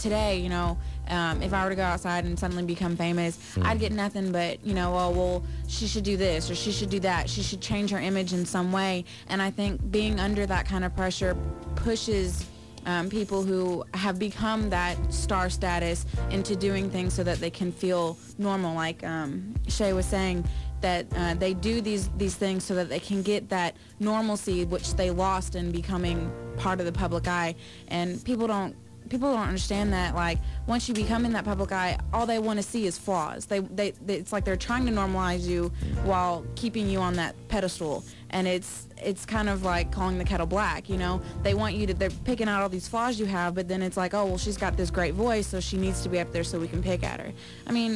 today, if I were to go outside and suddenly become famous, I'd get nothing but, oh, well, she should do this or she should do that. She should change her image in some way. And I think being under that kind of pressure pushes people who have become that star status into doing things so that they can feel normal. Like Shay was saying, that they do these things so that they can get that normalcy which they lost in becoming part of the public eye. And people don't understand that, like, once you become in that public eye, all they want to see is flaws. They it's like they're trying to normalize you while keeping you on that pedestal. And it's kind of like calling the kettle black, They want you to, they're picking out all these flaws you have, but then it's like, oh, well, she's got this great voice, so she needs to be up there so we can pick at her. I mean,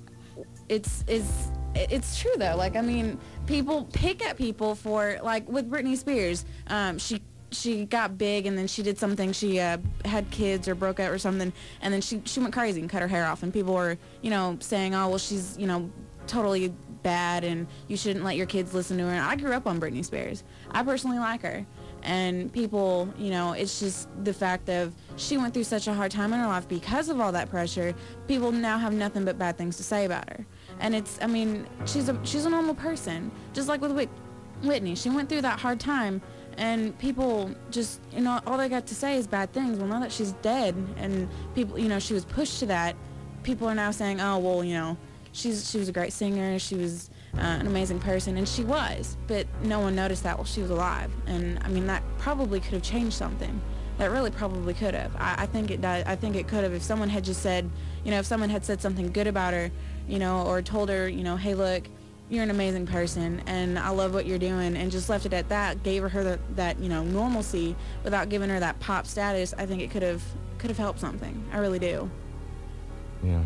it's true though. Like, I mean, people pick at people for, like, with Britney Spears, she got big and then she did something, she had kids or broke up or something, and then she went crazy and cut her hair off, and people were, saying, oh, well, she's, totally bad and you shouldn't let your kids listen to her. And I grew up on Britney Spears. I personally like her. And people, it's just the fact of she went through such a hard time in her life because of all that pressure. People now have nothing but bad things to say about her. And she's a normal person. Just like with Whitney. She went through that hard time and people just, all they got to say is bad things. Well, now that she's dead and people, she was pushed to that, people are now saying, oh, well, she was a great singer, she was an amazing person, and she was, but no one noticed that while she was alive. And I mean, that probably could have changed something. That really probably could have. I think it does. I think it could have if someone had just said, if someone had said something good about her, or told her, hey, look, you're an amazing person, and I love what you're doing, and just left it at that, gave her that normalcy without giving her that pop status. I think it could have helped something. I really do. Yeah,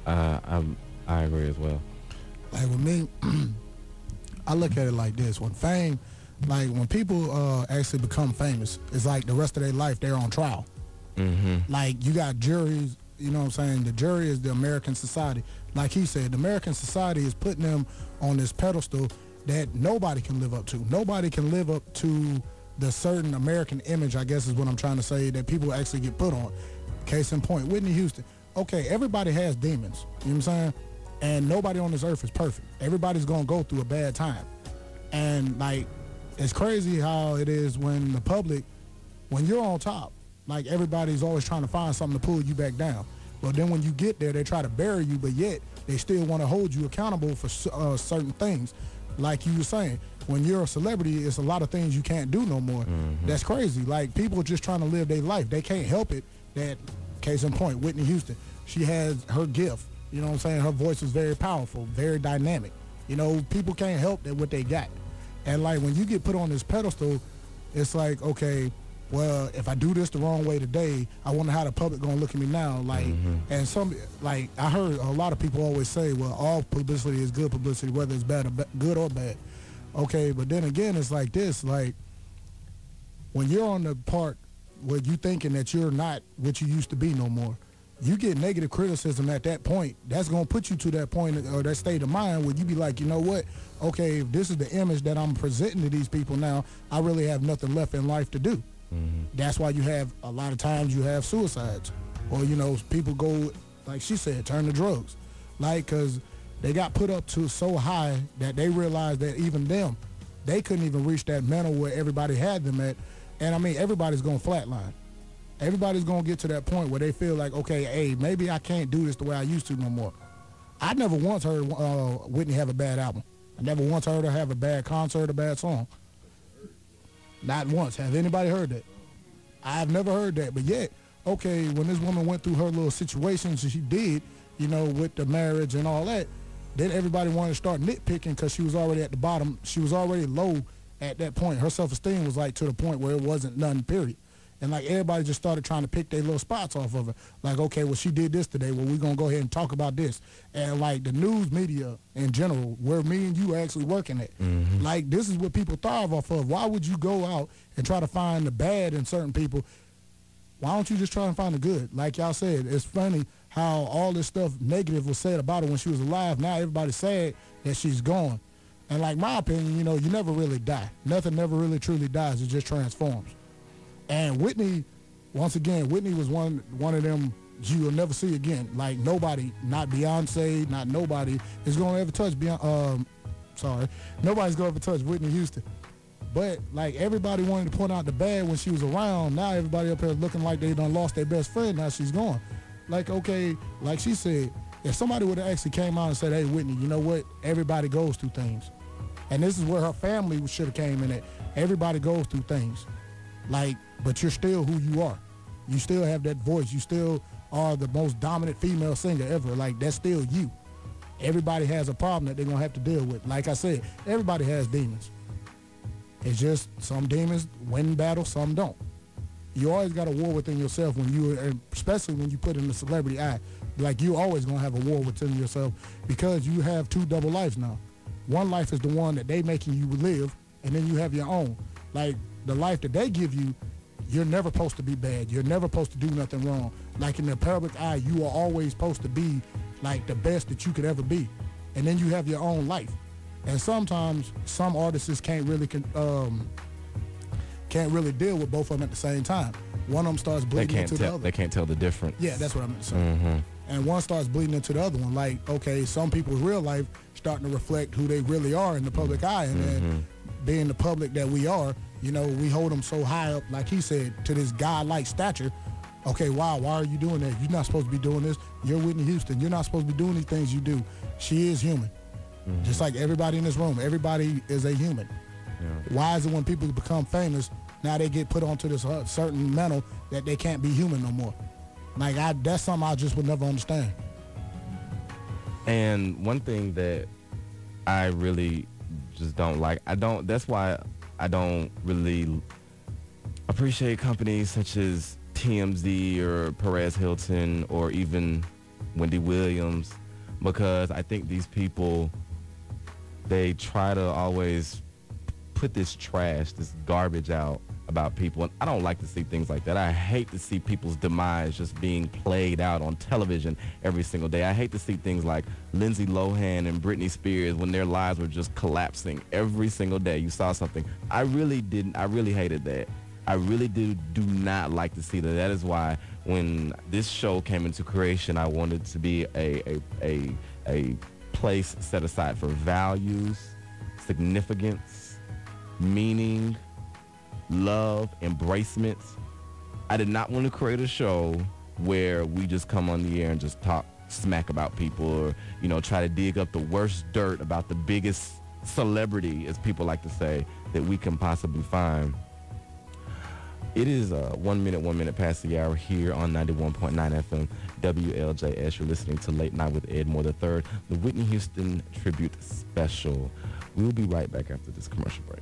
I agree as well. Like with me, I look at it like this: when fame, like when people actually become famous, it's like the rest of their life they're on trial. Mm-hmm. Like you got juries, you know what I'm saying? The jury is the American society. Like he said, the American society is putting them on this pedestal that nobody can live up to. Nobody can live up to the certain American image, I guess is what I'm trying to say, that people actually get put on. Case in point, Whitney Houston. Okay, everybody has demons, you know what I'm saying? And nobody on this earth is perfect. Everybody's going to go through a bad time. And, like, it's crazy how it is when the public, when you're on top, like, everybody's always trying to find something to pull you back down. But then when you get there, they try to bury you, but yet they still want to hold you accountable for certain things. Like you were saying, when you're a celebrity, it's a lot of things you can't do no more. Mm-hmm. That's crazy. Like, people are just trying to live their life. They can't help it that, case in point, Whitney Houston, she has her gift. You know what I'm saying? Her voice is very powerful, very dynamic. People can't help that what they got. And, like, when you get put on this pedestal, it's like, okay, well, if I do this the wrong way today, I wonder how the public gonna look at me now. Like, and I heard a lot of people always say, well, all publicity is good publicity, whether it's bad or good or bad. Okay, but then again, it's like this, like, when you're on the part where you thinking that you're not what you used to be no more, you get negative criticism at that point. That's going to put you to that point or that state of mind where you be like, you know what? Okay, if this is the image that I'm presenting to these people now, I really have nothing left in life to do. Mm-hmm. That's why you have, a lot of times you have suicides. Or, people go, like she said, turn to drugs. Like, because they got put up to so high that they realized that even them, they couldn't even reach that mental where everybody had them at. And, I mean, everybody's going to flatline. Everybody's going to get to that point where they feel like, okay, hey, maybe I can't do this the way I used to no more. I never once heard Whitney have a bad album. I never once heard her have a bad concert, a bad song. Not once. Have anybody heard that? I've never heard that. But yet, okay, when this woman went through her little situations she did, with the marriage and all that, then everybody wanted to start nitpicking because she was already at the bottom. She was already low at that point. Her self-esteem was like to the point where it wasn't none, period. And, like, everybody just started trying to pick their little spots off of her. Like, okay, well, she did this today. Well, we're going to go ahead and talk about this. And, like, the news media in general, where me and you are actually working at, like, this is what people thrive off of. Why would you go out and try to find the bad in certain people? Why don't you just try and find the good? Like y'all said, it's funny how all this stuff negative was said about her when she was alive. Now everybody's sad that she's gone. And, like, my opinion, you never really die. Nothing never really truly dies. It just transforms. And Whitney, once again, Whitney was one of them you will never see again. Like nobody, not Beyonce, not nobody is gonna ever touch nobody's gonna ever touch Whitney Houston. But like everybody wanted to point out the bad when she was around. Now everybody up here looking like they done lost their best friend. Now she's gone. Like, okay, like she said, if somebody would have actually came out and said, hey, Whitney, you know what? Everybody goes through things. And this is where her family should have came in at. Everybody goes through things. Like, but you're still who you are. You still have that voice. You still are the most dominant female singer ever. Like, that's still you. Everybody has a problem that they're going to have to deal with. Like I said, everybody has demons. It's just some demons win battles, some don't. You always got a war within yourself when you, especially when you put in the celebrity eye. Like, you always going to have a war within yourself because you have two double lives now. One life is the one that they making you live, and then you have your own. Like, the life that they give you, you're never supposed to be bad. You're never supposed to do nothing wrong. Like, in the public eye, you are always supposed to be, like, the best that you could ever be. And then you have your own life. And sometimes some artists can't really deal with both of them at the same time. One of them starts bleeding into the other. They can't tell the difference. Yeah, that's what I meant to say. And one starts bleeding into the other one. Like, okay, some people's real life starting to reflect who they really are in the public eye. And then being the public that we are, you know, we hold them so high up, like he said, to this godlike stature. Okay, wow, why are you doing that? You're not supposed to be doing this. You're Whitney Houston. You're not supposed to be doing these things you do. She is human. Just like everybody in this room. Everybody is a human. Yeah. Why is it when people become famous, now they get put onto this certain mental that they can't be human no more? Like, that's something I just would never understand. And one thing that I really just don't like, that's why I don't really appreciate companies such as TMZ or Perez Hilton or even Wendy Williams, because I think these people, they try to always put this trash, this garbage out about people. And I don't like to see things like that. I hate to see people's demise just being played out on television every single day. I hate to see things like Lindsay Lohan and Britney Spears when their lives were just collapsing every single day. You saw something. I really hated that. I really do not like to see that. That is why when this show came into creation, I wanted to be a place set aside for values, significance, meaning, love, embracements. I did not want to create a show where we just come on the air and just talk smack about people, or, you know, try to dig up the worst dirt about the biggest celebrity, as people like to say, that we can possibly find. It is 1 minute past the hour here on 91.9 FM WLJS. You're listening to Late Night with Ed Moore III, the Whitney Houston Tribute Special. We'll be right back after this commercial break.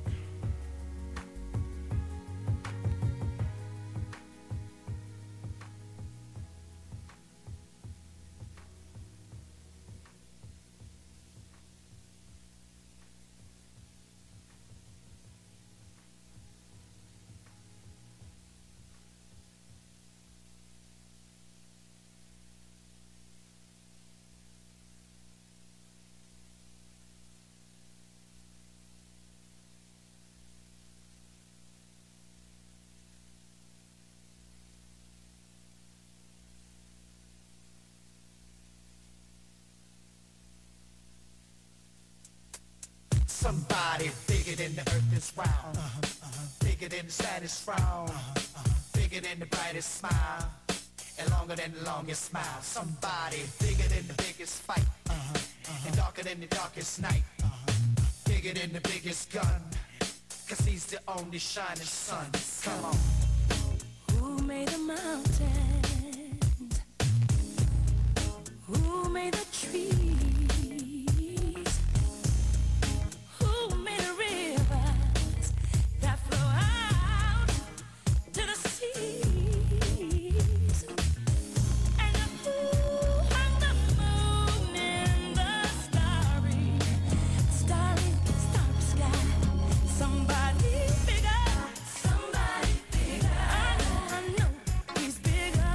Somebody bigger than the earth is round, bigger than the saddest frown, bigger than the brightest smile, and longer than the longest smile. Somebody bigger than the biggest fight, and darker than the darkest night, bigger than the biggest gun, 'cause he's the only shining sun. Come on. Who made the mountains? Who made the trees? Somebody bigger. I know he's bigger.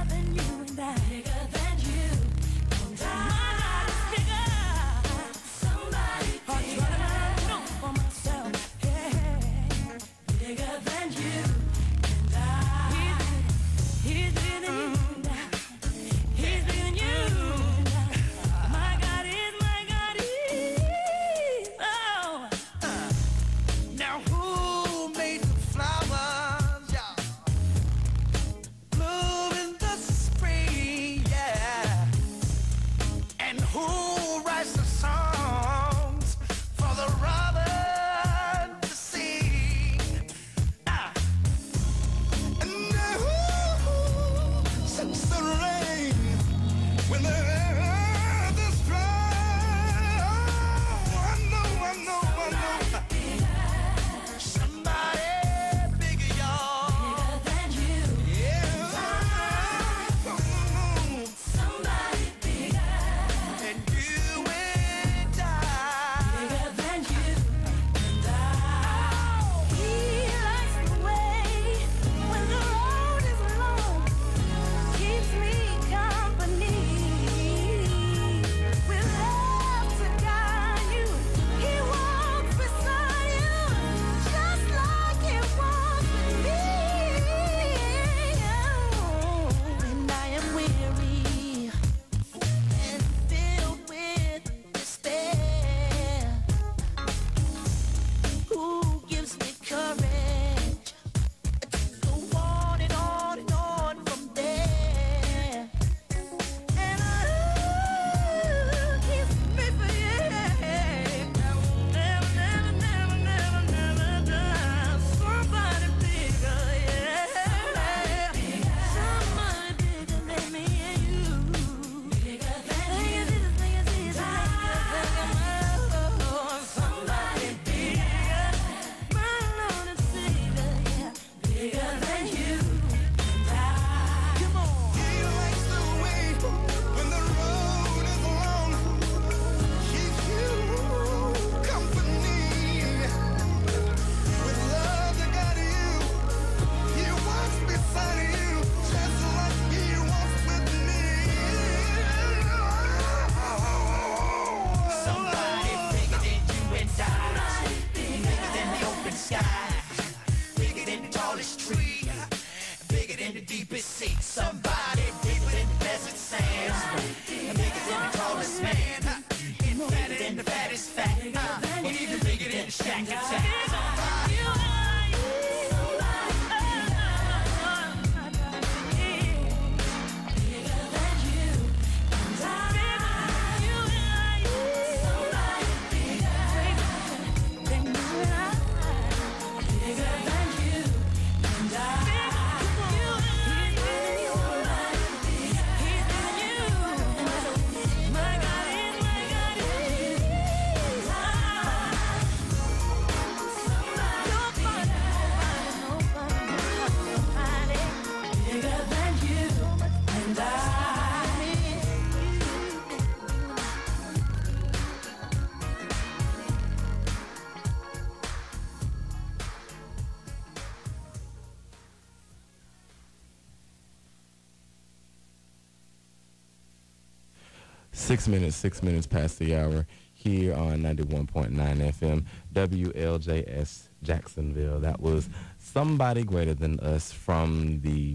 6 minutes past the hour here on 91.9 FM, WLJS Jacksonville. That was Somebody Greater Than Us from the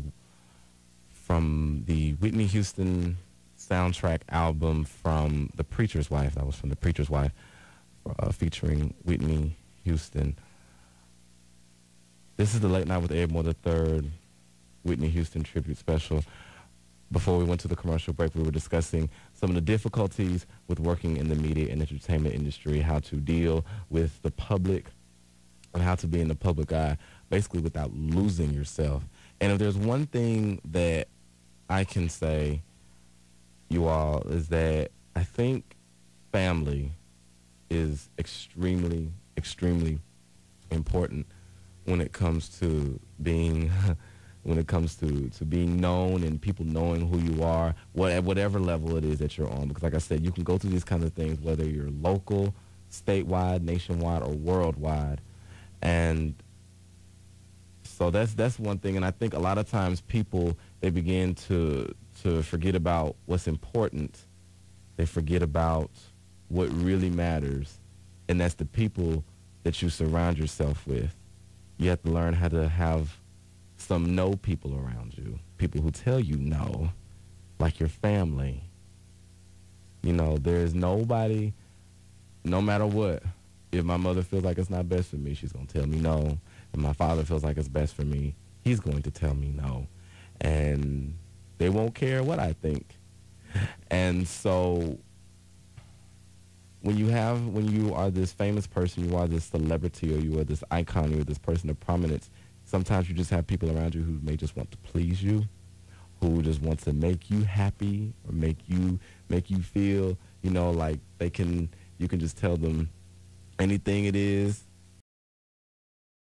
Whitney Houston soundtrack album from The Preacher's Wife. That was from The Preacher's Wife, featuring Whitney Houston. This is the Late Night with Ed Moore III Whitney Houston tribute special. Before we went to the commercial break, we were discussing some of the difficulties with working in the media and entertainment industry, how to deal with the public and how to be in the public eye, basically without losing yourself. And if there's one thing that I can say, you all, is that I think family is extremely, extremely important when it comes to being being known and people knowing who you are, at whatever level it is that you're on. Because like I said, you can go through these kinds of things, whether you're local, statewide, nationwide, or worldwide. And so that's one thing. And I think a lot of times people, they begin to forget about what's important. They forget about what really matters. And that's the people that you surround yourself with. You have to learn how to have some no people around you, people who tell you no, like your family. You know, there's nobody, no matter what. If my mother feels like it's not best for me, she's going to tell me no. If my father feels like it's best for me, he's going to tell me no. And they won't care what I think. And so when you are this famous person, you are this celebrity, or you are this icon, you are this person of prominence, sometimes you just have people around you who may just want to please you, who just want to make you happy or make you feel, like you can just tell them anything it is